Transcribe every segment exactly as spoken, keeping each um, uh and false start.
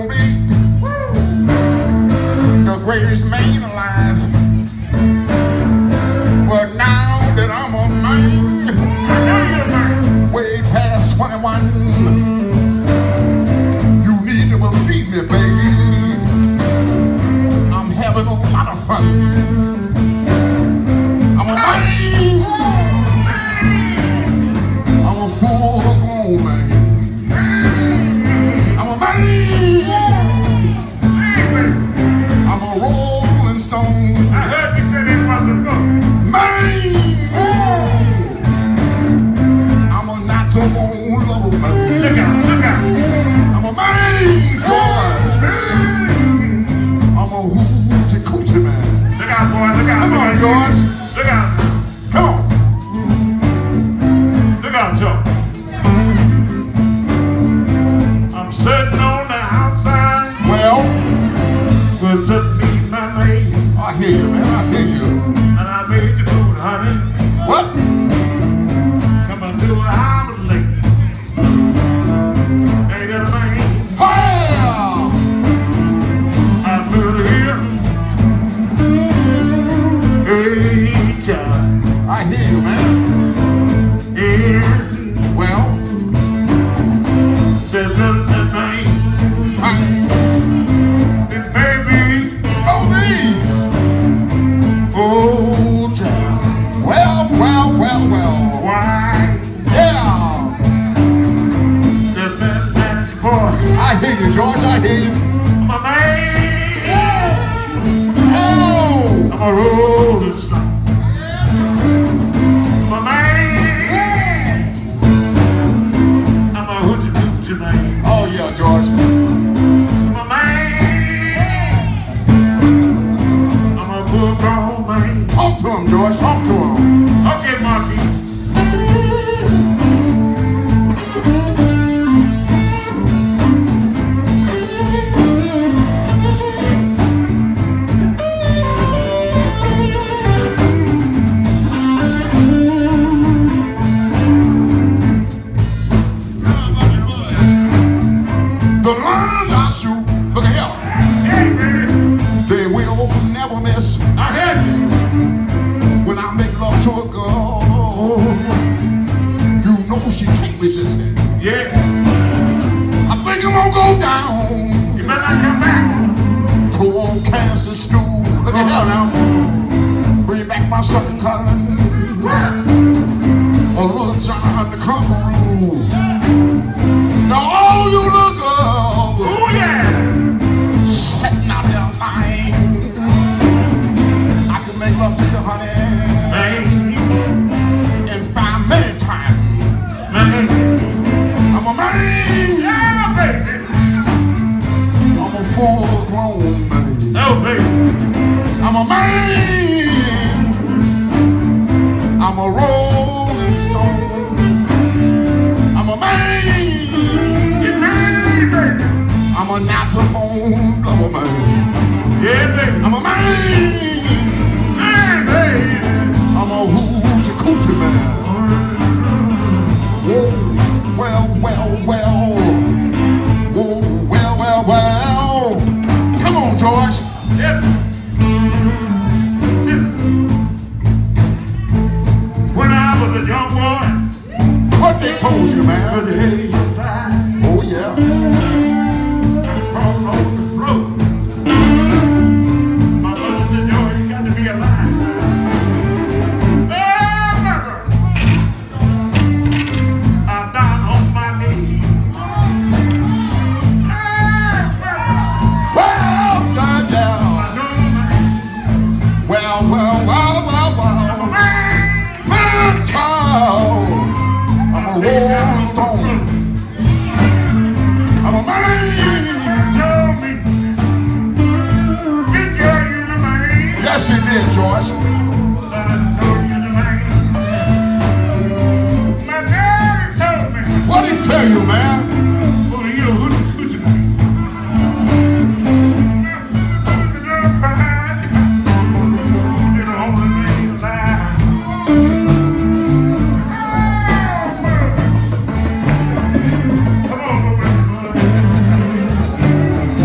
gonna be the greatest man alive. But now that I'm a man, way past twenty-one, you need to believe me, baby. I'm having a lot of fun. I'm a man. I'm a full-grown man. I'm a man. I'm a rolling stone. I heard you say that was a go. Man. I'm a not-to-bone lover man. Look out, look out. I'm a man, George. I'm a hoochie-coochie man. Look out, boy, look out. Come on, boy. George. Look out. Come on. Look out, Joe. I'm sitting on the outside. Well, Well, just me, my maid. I hear you, man. I hear you. And I made you food, honey. What? Coming to an hour late. Ain't got a man. Well, I'm really here. Hey, child. I hear you, man. Yeah. Well, There's nothing man. I And baby, know these. oh, child. Well, well, well, well. Why? Yeah. There's that Mannish Boy. I hear you, George. I hear you. I'm a man. Oh. I'm a rolling stone. I'm a man. I'm a hoochie coochie man. Oh, yeah, George. I'm a man. I'm a full grown man. Talk to him, George. Talk to him. Okay, Marquise. The lines I shoot, look at here. Hey, baby. They will never miss. I heard you. When I make love to a girl, you know she can't resist it. Yeah. I think I'm gonna go down. You better not come back. Go on cancer stool. Look at here now. Bring back my sucking cousin. A little John the Conqueror. Now all you little girls Oh, yeah. sitting out there lying. I can make love to you, honey, Man. in five minute time. Man. I'm a man. Yeah, baby. I'm a full grown man. Oh, baby. I'm a man. I'm a rolling stone. I'm a man. Get me, baby. I'm a natural born double man. Yeah, baby. I'm a man. Hey, baby. I'm a hoochie coochie man. Whoa, well, well, well. Whoa, well, well, well. Come on, George. Yep. When I was a young boy, What they told you, at man? the age of five, Oh, yeah. I crawled on the floor. My mother said, "Joe, you got to be alive." Oh, mother. I'm down on my knees. Hey, mother. Well, yeah, yeah. I know, man. Well, well, well, well, I'm a well. man. Man, child. I'm a rolling stone. I'm a man. Told me, big girl, you the man. Yes, he did, George. I know you the man. My daddy told me, What did he tell you, man? boy, you a hoochie coochie man. I said, the girl cried. You're the only man alive. Come on, go back, boy.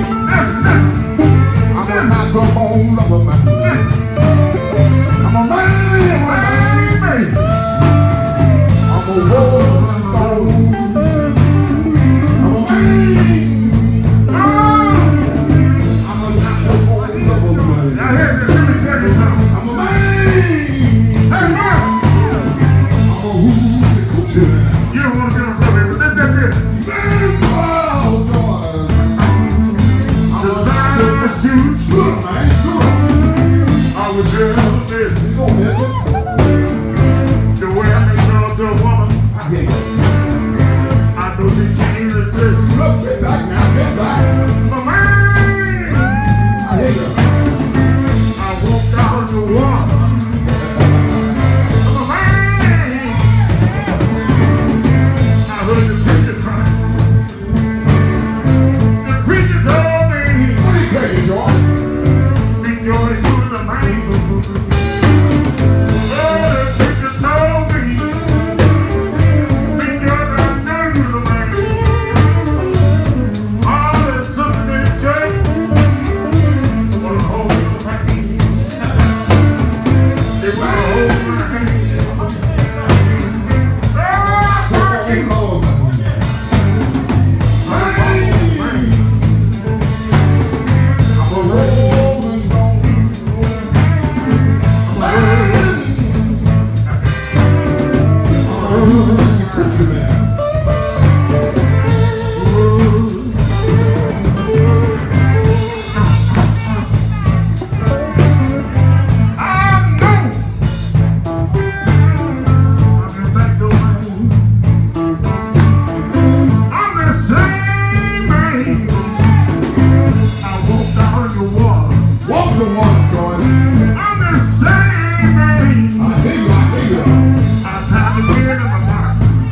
I'm a microphone lover, man. I'm a man, man, man. I'm a rolling stone. I'm a man. I'm a microphone lover, man. I'm a man. I'm a who's culture. You don't want to get on something, but let that get. Good, man, good. I was just this. You gon' miss it. The way I make love to a woman, I hear you. I know she can't resist. Look, get back now, get back. But man, I hear you. I walked out the water. But man, I heard the preacher cry. The preacher told me, What do you tell you, George? be joy to the man. Oh, the preacher told me, be joy to the man. All the Sunday church wanna hold my hand. They wanna hold my hand. Oh, Hey, Lord. Man, I'm a rolling stone. Man, I'm a rolling country man. I know. I'm back to my I'm the same man. I walked out in the water. Walk the one, George. I'm the same man. I hear you, I hear you. I tied the wind in my pocket.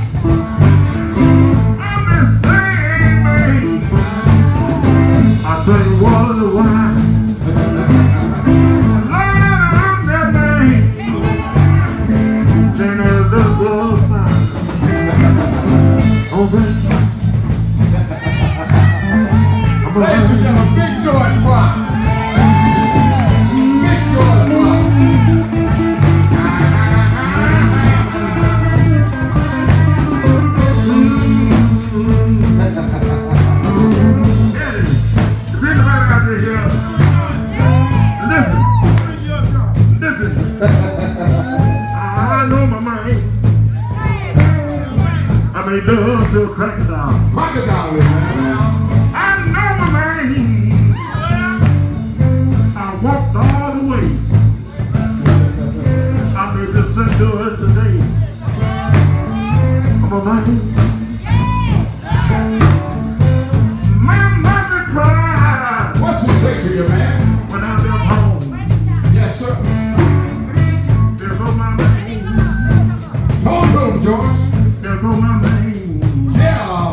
I'm the same man. I tell you what, the wine. Lord, I'm that man. Turn it up, up, over. I'm Ladies and a gentlemen, Big George Brown. Big George Brown. I know my mind. I made love to a crocodile. Crocodile with man. I know my mind. I walked all the way. I made the sun do it today. I'm a man. My mother cried What's he say to you, man? when I left home. Yes, sir. There go my man. Talk to him, George. There go my man. Yeah. Oh,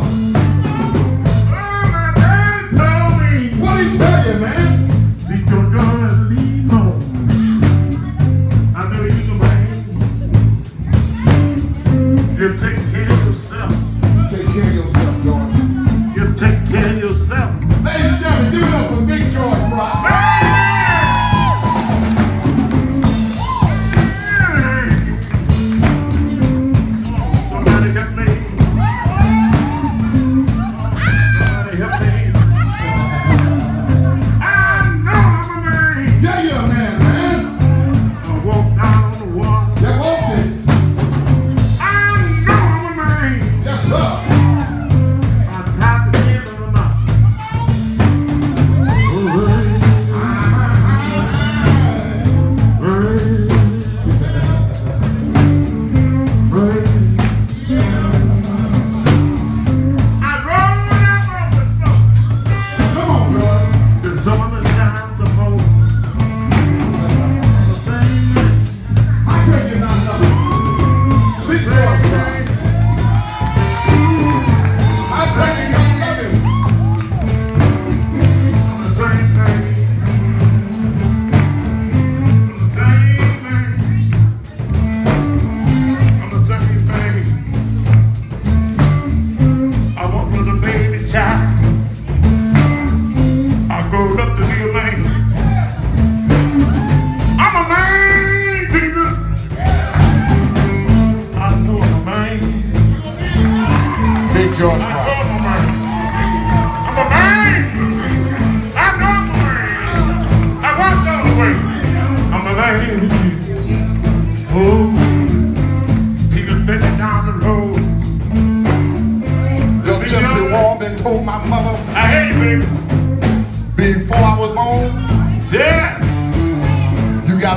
my dad told me. What he tell you, man? Leave your girl, leave home. I know you can bang. You take care of yourself. Take care of yourself, George. You take care of yourself. Ladies and gentlemen, give it up for Big George Brown. Somebody help me. Somebody help me. I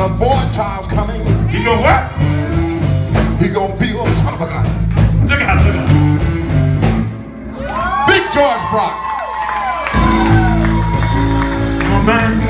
a boy child's coming. He go what? He gonna be a son of a gun. Look out, look out. Big George Brock. Oh man.